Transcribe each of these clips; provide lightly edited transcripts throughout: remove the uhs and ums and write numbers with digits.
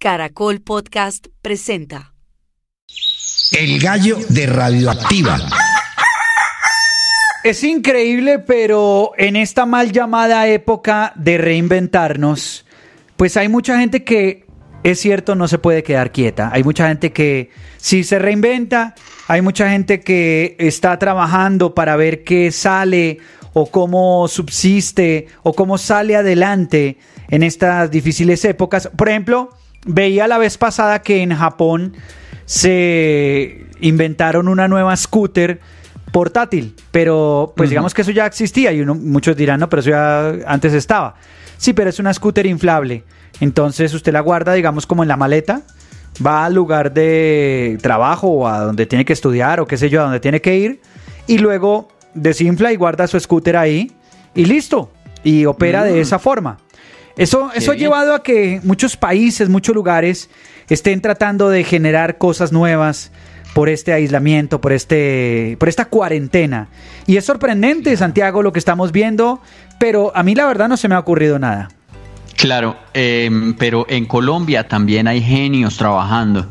Caracol Podcast presenta El gallo de Radioactiva. Es increíble, pero en esta mal llamada época de reinventarnos, pues hay mucha gente que, es cierto, no se puede quedar quieta. Hay mucha gente que sí se reinventa, hay mucha gente que está trabajando para ver qué sale o cómo subsiste o cómo sale adelante en estas difíciles épocas. Por ejemplo, veía la vez pasada que en Japón se inventaron una nueva scooter portátil, pero pues digamos que eso ya existía y muchos dirán, no, pero eso ya antes estaba. Sí, pero es una scooter inflable. Entonces usted la guarda, digamos, como en la maleta, va al lugar de trabajo o a donde tiene que estudiar o qué sé yo, a donde tiene que ir, y luego desinfla y guarda su scooter ahí y listo, y opera de esa forma. Eso ha llevado a que muchos países, muchos lugares estén tratando de generar cosas nuevas por este aislamiento, por esta cuarentena. Y es sorprendente, Santiago, lo que estamos viendo, pero a mí la verdad no se me ha ocurrido nada. Claro, pero en Colombia también hay genios trabajando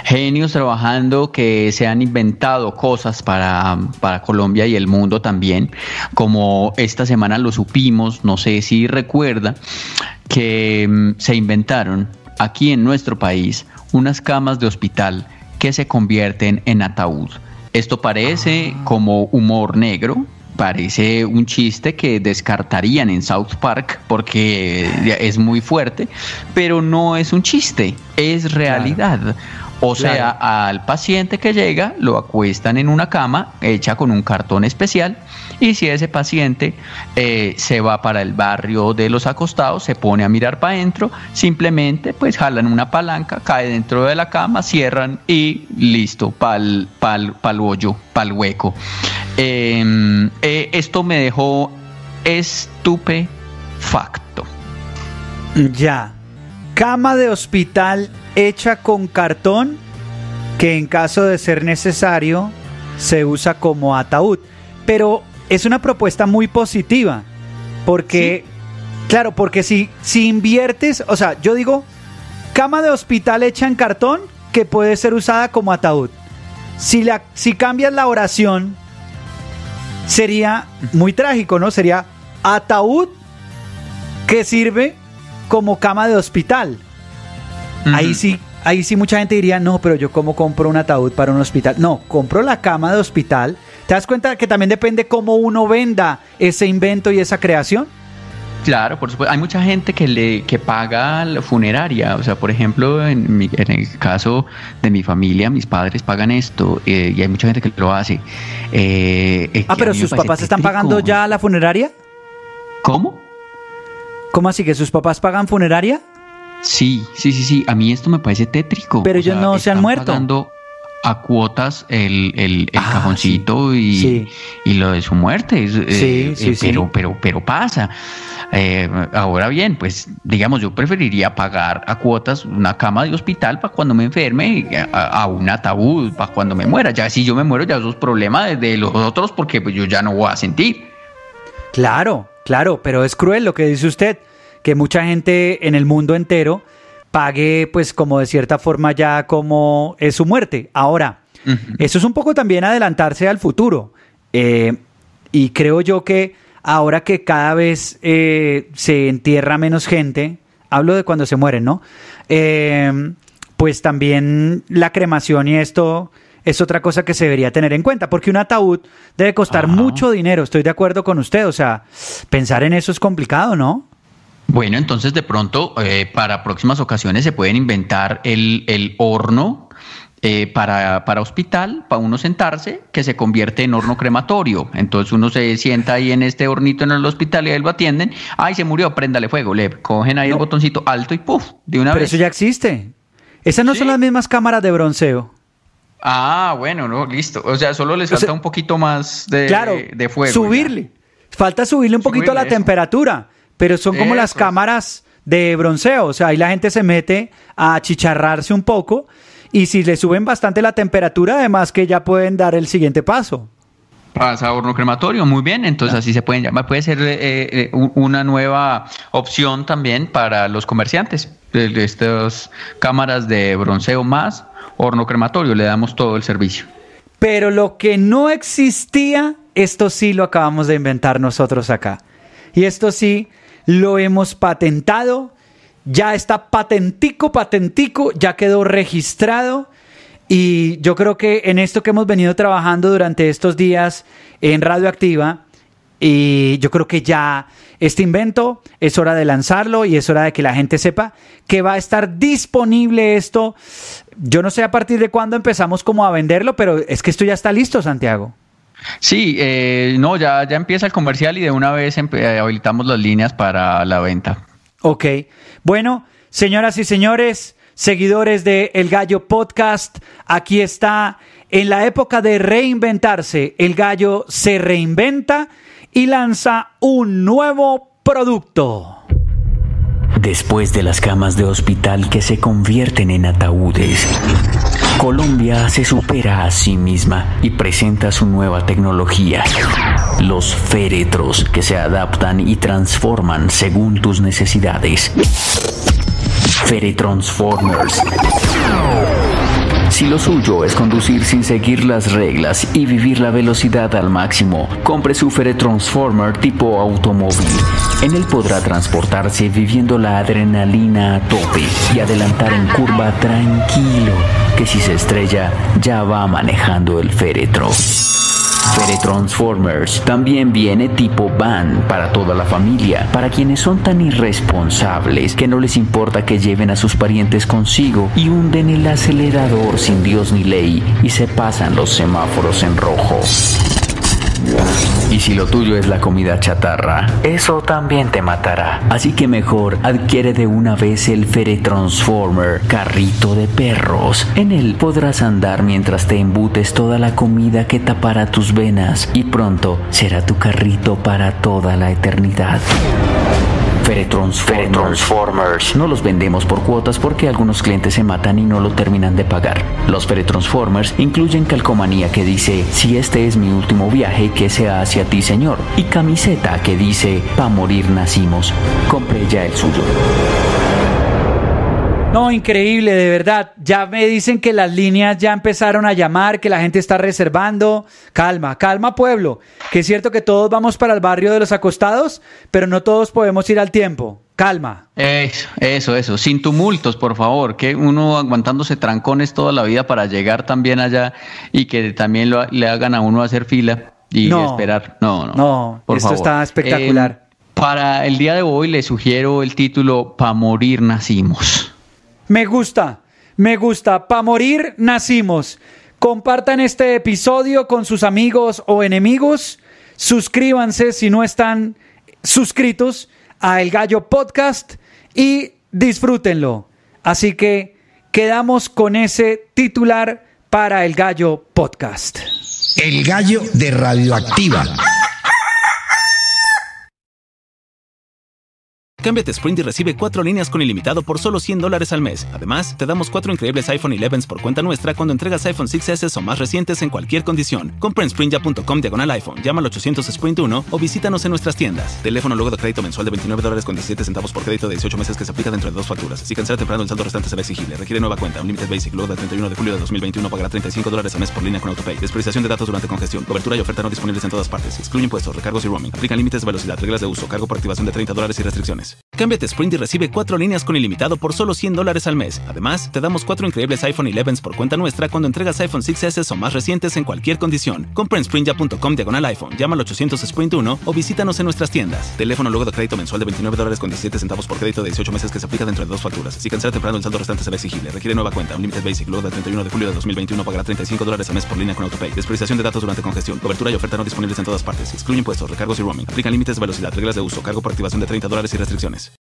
que se han inventado cosas para Colombia y el mundo también, como esta semana lo supimos, no sé si recuerda, que se inventaron aquí en nuestro país unas camas de hospital que se convierten en ataúd. Esto parece como humor negro. Parece un chiste que descartarían en South Park porque es muy fuerte, pero no es un chiste, es realidad. Claro. O sea, al paciente que llega lo acuestan en una cama hecha con un cartón especial, y si ese paciente se va para el barrio de los acostados, se pone a mirar para adentro, simplemente pues jalan una palanca, cae dentro de la cama, cierran y listo, pa'l hoyo, pa'l hueco. Esto me dejó estupefacto. Ya. Cama de hospital hecha con cartón que en caso de ser necesario se usa como ataúd. Pero es una propuesta muy positiva porque, ¿sí? Claro, porque si inviertes, o sea, yo digo, cama de hospital hecha en cartón que puede ser usada como ataúd. Si cambias la oración, sería muy trágico, ¿no? Sería ataúd que sirve como cama de hospital. Ahí sí mucha gente diría, no, pero yo cómo compro un ataúd para un hospital. No, compro la cama de hospital. ¿Te das cuenta que también depende cómo uno venda ese invento y esa creación? Claro, por supuesto. Hay mucha gente que paga la funeraria. O sea, por ejemplo, en el caso de mi familia, mis padres pagan esto, y hay mucha gente que lo hace. Pero sus papás están pagando ya la funeraria. ¿Cómo? ¿Cómo así que sus papás pagan funeraria? Sí. A mí esto me parece tétrico. Pero ellos no se han muerto. Pagando a cuotas el cajoncito sí. y lo de su muerte. Pero pasa. Ahora bien, pues digamos, yo preferiría pagar a cuotas una cama de hospital para cuando me enferme, a un ataúd para cuando me muera. Ya si yo me muero, ya eso es problema de los otros, porque pues yo ya no voy a sentir. Claro, pero es cruel lo que dice usted, que mucha gente en el mundo entero pague, pues como de cierta forma ya como es su muerte. Ahora, eso es un poco también adelantarse al futuro. Y creo yo que ahora que cada vez se entierra menos gente, hablo de cuando se mueren, ¿no? Pues también la cremación y esto es otra cosa que se debería tener en cuenta, porque un ataúd debe costar mucho dinero. Estoy de acuerdo con usted, o sea, pensar en eso es complicado, ¿no? Bueno, entonces de pronto para próximas ocasiones se pueden inventar el horno para hospital, para uno sentarse, que se convierte en horno crematorio. Entonces uno se sienta ahí en este hornito en el hospital y ahí lo atienden. Ay, se murió, préndale fuego, le cogen ahí el botoncito alto y ¡puf! De una vez. Pero eso ya existe. Esas no son las mismas cámaras de bronceo. Bueno, no, listo. O sea, solo les falta un poquito más de fuego. Falta subirle un poquito a la temperatura. Pero son como las cámaras de bronceo, o sea, ahí la gente se mete a achicharrarse un poco y si le suben bastante la temperatura, además que ya pueden dar el siguiente paso. Pasa horno crematorio, muy bien, entonces así se pueden llamar. Puede ser una nueva opción también para los comerciantes. de estas cámaras de bronceo más horno crematorio, le damos todo el servicio. Pero lo que no existía, esto sí lo acabamos de inventar nosotros acá. Y esto sí lo hemos patentado, ya está patentico, ya quedó registrado. Y yo creo que en esto que hemos venido trabajando durante estos días en Radioactiva, y yo creo que ya este invento es hora de lanzarlo y es hora de que la gente sepa que va a estar disponible esto. Yo no sé a partir de cuándo empezamos como a venderlo, pero es que esto ya está listo, Santiago. Sí, no, ya empieza el comercial y de una vez habilitamos las líneas para la venta. Ok, bueno, señoras y señores, seguidores de El Gallo Podcast, aquí está. En la época de reinventarse, El Gallo se reinventa y lanza un nuevo producto. Después de las camas de hospital que se convierten en ataúdes, Colombia se supera a sí misma y presenta su nueva tecnología. Los féretros, que se adaptan y transforman según tus necesidades. Feretransformers. Si lo suyo es conducir sin seguir las reglas y vivir la velocidad al máximo, compre su Feretransformer tipo automóvil. En él podrá transportarse viviendo la adrenalina a tope y adelantar en curva tranquilo, que si se estrella ya va manejando el féretro. Feretransformers también viene tipo van para toda la familia, para quienes son tan irresponsables que no les importa que lleven a sus parientes consigo y hunden el acelerador sin Dios ni ley y se pasan los semáforos en rojo. Y si lo tuyo es la comida chatarra, eso también te matará. Así que mejor adquiere de una vez el Feretransformer carrito de perros. En él podrás andar mientras te embutes toda la comida que tapará tus venas y pronto será tu carrito para toda la eternidad. Feretransformers. No los vendemos por cuotas porque algunos clientes se matan y no lo terminan de pagar. Los Feretransformers incluyen calcomanía que dice: si este es mi último viaje, que sea hacia ti, señor, y camiseta que dice: pa' morir nacimos. Compre ya el suyo. No, increíble, de verdad. Ya me dicen que las líneas ya empezaron a llamar, que la gente está reservando. Calma, calma, pueblo. Que es cierto que todos vamos para el barrio de los acostados, pero no todos podemos ir al tiempo. Calma. Eso. Sin tumultos, por favor. Que uno aguantándose trancones toda la vida para llegar también allá y que también le hagan a uno hacer fila y esperar. No, por esto favor. Está espectacular. Para el día de hoy le sugiero el título Pa' morir nacimos. Me gusta. Pa' morir nacimos. Compartan este episodio con sus amigos o enemigos. Suscríbanse si no están suscritos a El Gallo Podcast y disfrútenlo. Así que quedamos con ese titular para El Gallo Podcast. El Gallo de Radioactiva. Cámbiate a Sprint y recibe 4 líneas con ilimitado por solo $100 al mes. Además, te damos 4 increíbles iPhone 11s por cuenta nuestra cuando entregas iPhone 6s o más recientes en cualquier condición. Compra en sprintya.com/iPhone, llama al 800 Sprint 1 o visítanos en nuestras tiendas. Teléfono luego de crédito mensual de $29.17 por crédito de 18 meses que se aplica dentro de 2 facturas. Si cancela temprano, el saldo restante será exigible. Requiere nueva cuenta. Unlimited Basic luego del 31 de julio de 2021 pagará $35 al mes por línea con AutoPay. Despreciación de datos durante congestión. Cobertura y oferta no disponibles en todas partes. Excluye impuestos, recargos y roaming. Aplican límites de velocidad, reglas de uso, cargo por activación de $30 y restricciones. Cámbiate a Sprint y recibe 4 líneas con ilimitado por solo $100 al mes. Además, te damos 4 increíbles iPhone 11s por cuenta nuestra cuando entregas iPhone 6s o más recientes en cualquier condición. Compra en sprintya.com/iPhone, llama al 800 Sprint 1 o visítanos en nuestras tiendas. Teléfono luego de crédito mensual de $29.17 por crédito de 18 meses que se aplica dentro de 2 facturas. Si cancela temprano, el saldo restante será exigible. Requiere nueva cuenta. Unlimited Basic luego del 31 de julio de 2021 pagará $35 al mes por línea con AutoPay. Despreciación de datos durante congestión. Cobertura y oferta no disponibles en todas partes. Excluye impuestos, recargos y roaming. Aplican límites de velocidad, reglas de uso, cargo por activación de $30 y restricciones.